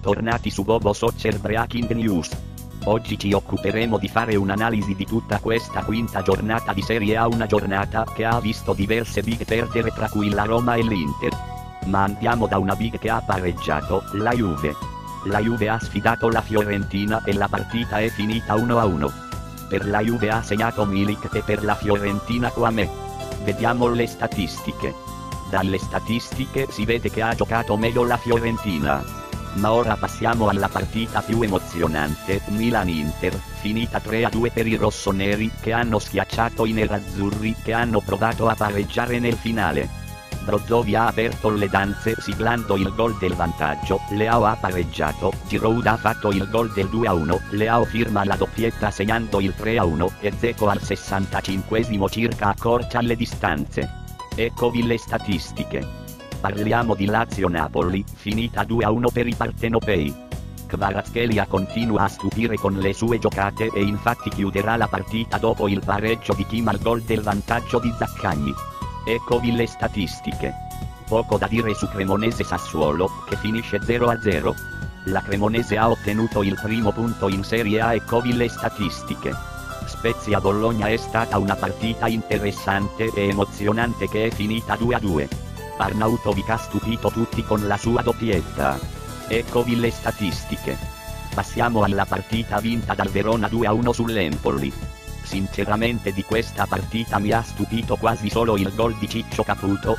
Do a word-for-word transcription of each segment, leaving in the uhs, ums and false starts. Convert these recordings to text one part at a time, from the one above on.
bentornati su Bobo Soccer Breaking News. Oggi ci occuperemo di fare un'analisi di tutta questa quinta giornata di Serie A, una giornata che ha visto diverse big perdere tra cui la Roma e l'Inter. Ma andiamo da una big che ha pareggiato, la Juve. La Juve ha sfidato la Fiorentina e la partita è finita uno a uno. Per la Juve ha segnato Milik e per la Fiorentina Kouamé. Vediamo le statistiche. Dalle statistiche si vede che ha giocato meglio la Fiorentina. Ma ora passiamo alla partita più emozionante, Milan-Inter, finita tre a due per i rossoneri che hanno schiacciato i nerazzurri che hanno provato a pareggiare nel finale. Brozovic ha aperto le danze siglando il gol del vantaggio, Leao ha pareggiato, Giroud ha fatto il gol del due a uno, Leao firma la doppietta segnando il tre a uno e Dzeko al sessantacinquesimo circa accorcia le distanze. Eccovi le statistiche. Parliamo di Lazio-Napoli, finita due a uno per i partenopei. Kvaratskhelia continua a stupire con le sue giocate e infatti chiuderà la partita dopo il pareggio di Kim al gol del vantaggio di Zaccagni. Eccovi le statistiche. Poco da dire su Cremonese-Sassuolo, che finisce zero a zero. La Cremonese ha ottenuto il primo punto in Serie A. Eccovi le statistiche. Spezia-Bologna è stata una partita interessante e emozionante che è finita due a due. Arnautovic ha stupito tutti con la sua doppietta. Eccovi le statistiche. Passiamo alla partita vinta dal Verona due a uno sull'Empoli. Sinceramente di questa partita mi ha stupito quasi solo il gol di Ciccio Caputo.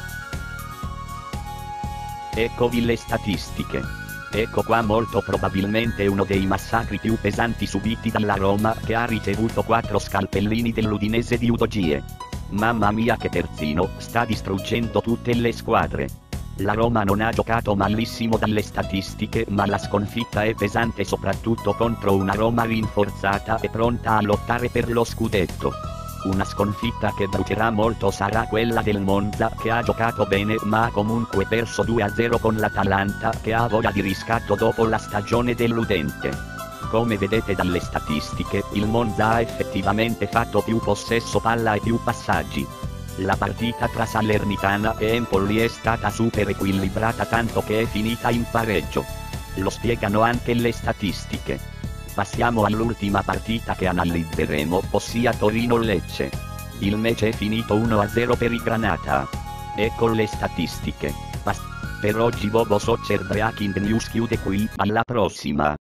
Eccovi le statistiche. Ecco qua molto probabilmente uno dei massacri più pesanti subiti dalla Roma, che ha ricevuto quattro scalpellini dell'Udinese di Udogie. Mamma mia che terzino, sta distruggendo tutte le squadre. La Roma non ha giocato malissimo dalle statistiche, ma la sconfitta è pesante soprattutto contro una Roma rinforzata e pronta a lottare per lo scudetto. Una sconfitta che brucerà molto sarà quella del Monza, che ha giocato bene ma ha comunque perso due a zero con l'Atalanta, che ha voglia di riscatto dopo la stagione deludente. Come vedete dalle statistiche, il Monza ha effettivamente fatto più possesso palla e più passaggi. La partita tra Salernitana e Empoli è stata super equilibrata tanto che è finita in pareggio. Lo spiegano anche le statistiche. Passiamo all'ultima partita che analizzeremo, ossia Torino-Lecce. Il match è finito uno a zero per i Granata. Ecco le statistiche. Pas- per oggi Bobo Soccer Breaking News chiude qui, alla prossima.